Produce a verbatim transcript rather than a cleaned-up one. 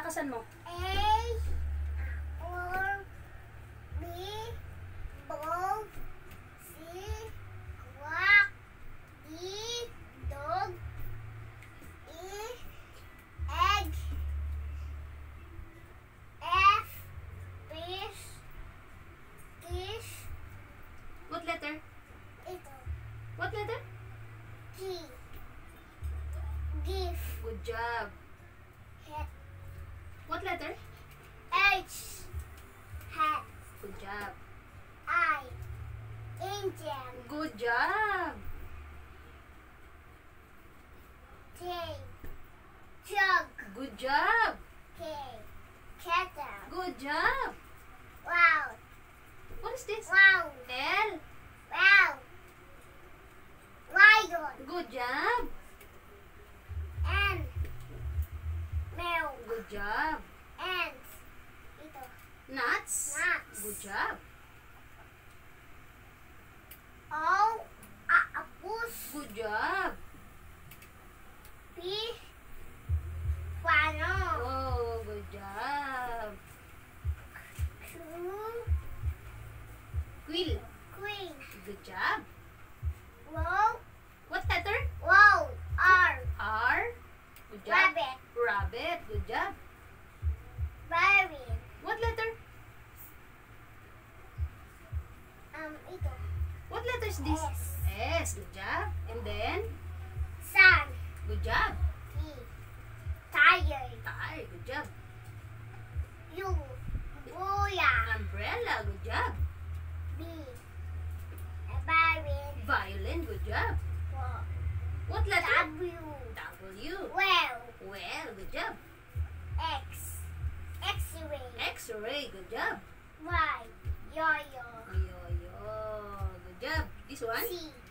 palakasan mo. A, or B, ball, C, quack, E, dog, E, egg, F, fish, fish. What letter? Ito. What letter? G, give. Good job. Hat. What letter? H, hat. Good job. I, angel. Good job. K, jug. Good job. K, kettle. Good job. Wow, What is this? wow, L. wow. Lion. Good job. N, male. Good job. Ant. Ito. Nuts. Nuts. Good job. O, aapus. Good job. P, paano. Oh, good job. Q, Quill. queen. Good job. Wow, What letter? wow. R, R. Good job. rabbit. Rabbit. Good job. Rabbit. What letter? Um, ito. What letter is this? S. S. Good job. And then, Sun. good job. T, tiger. Tire. Good job. U, buya. Umbrella. Good job. B, violin. Violin. Good job. Wa- What letter? W, W. well. Well. Good job. X, X-ray. X-ray. Good job. Y, yo-yo. Yo, yo. Good job. This one? C,